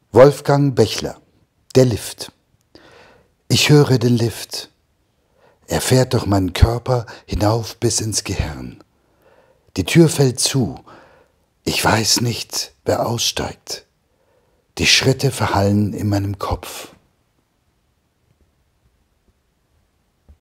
Wolfgang Bechler, der Lift. Ich höre den Lift. Er fährt durch meinen Körper hinauf bis ins Gehirn. Die Tür fällt zu. Ich weiß nicht, wer aussteigt. Die Schritte verhallen in meinem Kopf.